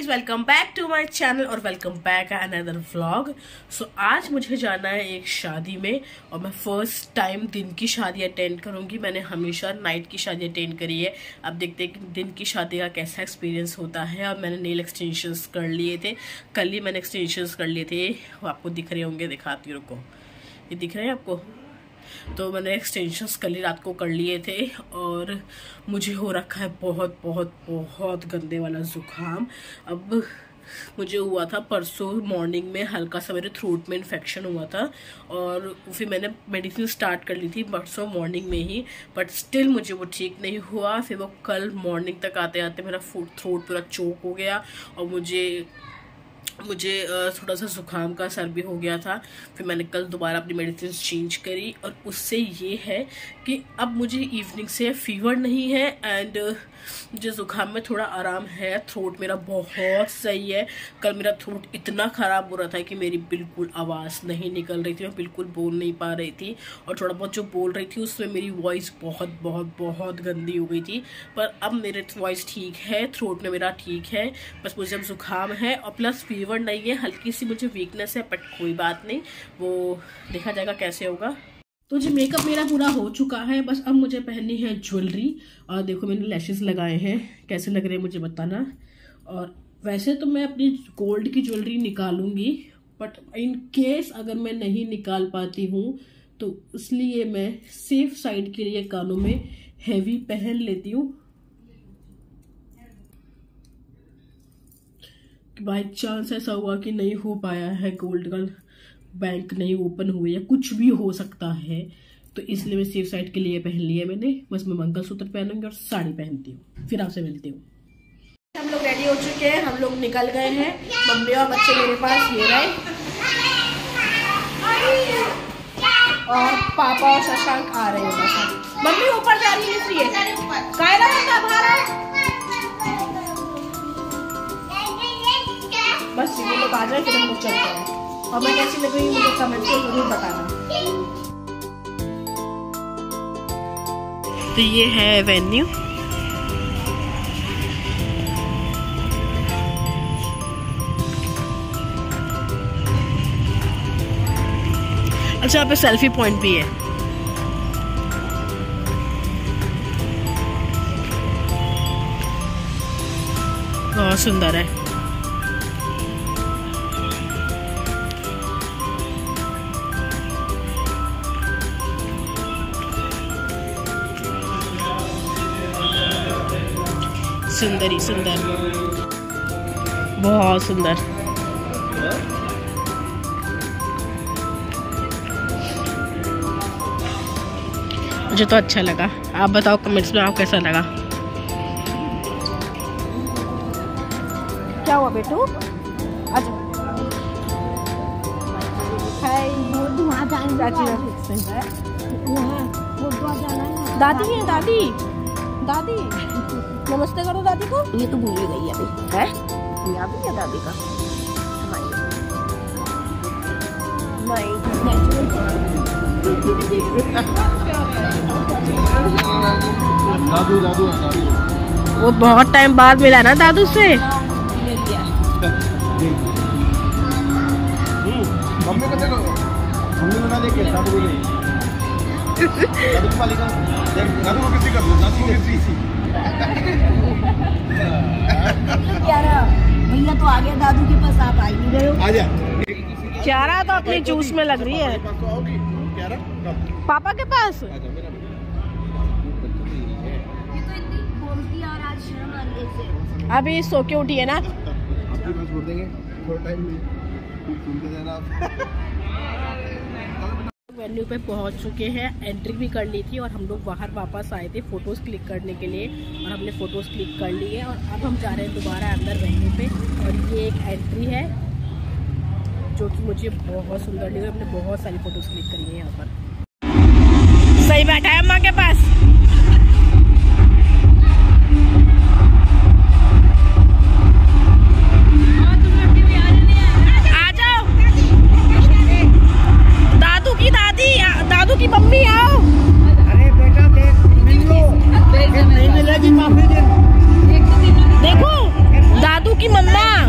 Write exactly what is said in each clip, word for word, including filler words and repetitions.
Welcome back to my channel और welcome back another vlog. So आज मुझे जाना है एक शादी में और मैं फर्स्ट टाइम दिन की शादी अटेंड करूंगी। मैंने हमेशा नाइट की शादी अटेंड करी है। अब देखते हैं कि दिन की शादी का कैसा एक्सपीरियंस होता है। और मैंने नेल एक्सटेंशंस कर लिए थे, कल ही मैंने एक्सटेंशंस कर लिए थे। वो आपको दिख रहे होंगे, दिखाती हूँ, रुको, ये दिख रहे हैं आपको। तो मैंने एक्सटेंशंस कल ही रात को कर लिए थे और मुझे हो रखा है बहुत बहुत बहुत गंदे वाला जुकाम। अब मुझे हुआ था परसों मॉर्निंग में, हल्का सा मेरे थ्रोट में इन्फेक्शन हुआ था और फिर मैंने मेडिसिन स्टार्ट कर ली थी परसों मॉर्निंग में ही, बट स्टिल मुझे वो ठीक नहीं हुआ। फिर वो कल मॉर्निंग तक आते आते मेरा थ्रोट पूरा चोक हो गया और मुझे मुझे थोड़ा सा जुकाम का असर भी हो गया था। फिर मैंने कल दोबारा अपनी मेडिसिन चेंज करी और उससे ये है कि अब मुझे इवनिंग से फीवर नहीं है एंड मुझे जुकाम में थोड़ा आराम है। थ्रोट मेरा बहुत सही है। कल मेरा थ्रोट इतना ख़राब हो रहा था कि मेरी बिल्कुल आवाज़ नहीं निकल रही थी, मैं बिल्कुल बोल नहीं पा रही थी और थोड़ा बहुत जो बोल रही थी उसमें मेरी वॉइस बहुत बहुत बहुत गंदी हो गई थी। पर अब मेरे वॉइस ठीक है, थ्रोट में मेरा ठीक है, बस मुझे अब जुकाम है और प्लस फीवर नहीं है, हल्की सी मुझे वीकनेस है, बट कोई बात नहीं, वो देखा जाएगा कैसे होगा। तो जी मेकअप मेरा पूरा हो चुका है, बस अब मुझे पहननी है ज्वेलरी। और देखो मैंने लैशेस लगाए हैं, कैसे लग रहे हैं मुझे बताना। और वैसे तो मैं अपनी गोल्ड की ज्वेलरी निकालूंगी, बट इन केस अगर मैं नहीं निकाल पाती हूँ तो इसलिए मैं सेफ साइड के लिए कानों में हैवी पहन लेती हूँ। बाई चांस ऐसा हुआ कि नहीं हो पाया है, गोल्ड का बैंक नहीं ओपन हुए या कुछ भी हो सकता है, तो इसलिए मैं सेफ साइड के लिए पहन लिया मैंने। बस मैं मंगलसूत्र पहनूंगी और साड़ी पहनती हूँ। फिर आपसे मिलती हूँ। हम लोग रेडी हो चुके हैं, हम लोग निकल गए हैं। मम्मी और बच्चे मेरे पास ये रहे और पापा और शशांक आ रहे हैं। बस मम्मी ऊपर जा रही है इसलिए कायरा है बाहर है। बस ये लोग आ जाए फिर हम लोग चलते हैं। और मैं कैसी लग रही हूँ मुझे कमेंट में जरूर बताना। तो ये है वेन्यू। अच्छा यहाँ पे सेल्फी पॉइंट भी है। बहुत सुंदर है। सुंदर ही सुंदर, बहुत सुंदर। मुझे तो अच्छा लगा, आप बताओ कमेंट्स में आपको कैसा लगा। क्या हुआ बेटू? अच्छा दादी है, दादी दादी नमस्ते करो दादी को। ये तो भूल गई अभी है, याद है दादी का। दादू दादू वो बहुत टाइम बाद मिला ना दादू से। मम्मी को देखो, मम्मी बना देखे दादू को नहीं। दादू को मालिका देख, दादू को किसी कर दो, दादू को किसी। यारा भैया तो आ गया दादू के पास, आप आई नहीं रहे हो। आजा। क्यारा तो अपने जूस में लग रही है। पापा के पास ये तो इतनी बोलती है और आज शर्म आ रही है इसे। अभी सो के उठी है ना। आपके पास बोल देंगे थोड़ा टाइम में सुनते जाना आप। वेन्यू पे पहुंच चुके हैं, एंट्री भी कर ली थी और हम लोग बाहर वापस आए थे फोटोज क्लिक करने के लिए और हमने फोटोज क्लिक कर ली है। और अब हम जा रहे हैं दोबारा अंदर वेन्यू पे और ये एक एंट्री है जो कि मुझे बहुत सुंदर लगी। हमने बहुत सारी फोटोज क्लिक करी है यहाँ पर। सही बैठा है अम्मा के पास। आ जाओ दादू की दादी, दादू की मम्मी आओ। अरे बेटा देख मिल लो, नहीं मिलेगी काफी दिन। देखो दादू की मम्मा।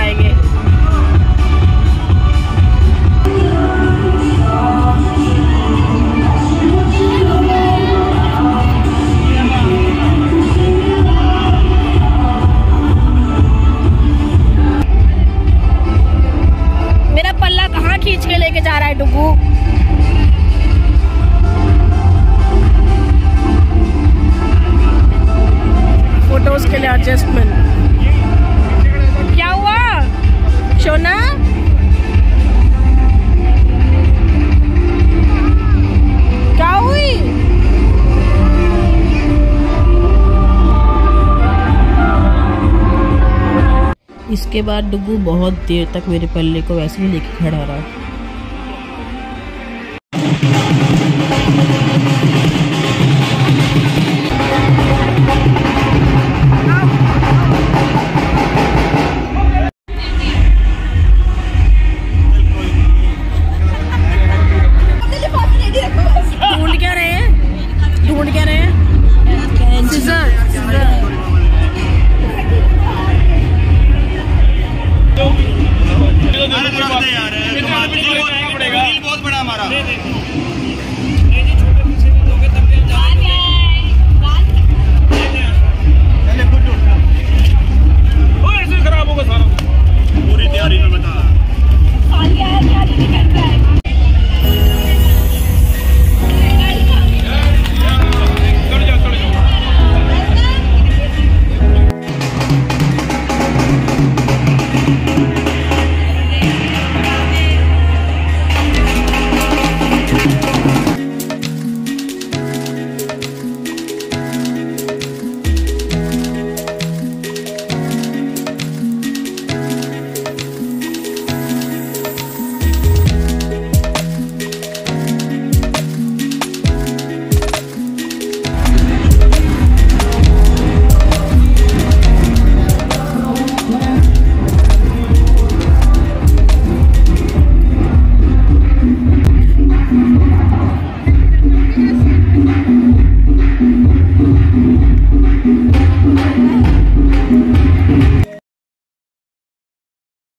लगाएंगे। मेरा पल्ला कहाँ खींच के लेके जा रहा है डुगू? फोटोज के लिए एडजस्टमेंट। क्या हुआ शोना? क्या हुई? इसके बाद डुगू बहुत देर तक मेरे पल्ले को वैसे ही लेके खड़ा रहा। ढूंढ क्या रहे हैं? ढूंढ क्या रहे हैं? Scissor, scissor. बहुत बड़ा हमारा ऐसे खराब होगा सारा। पूरी तैयारी में बता।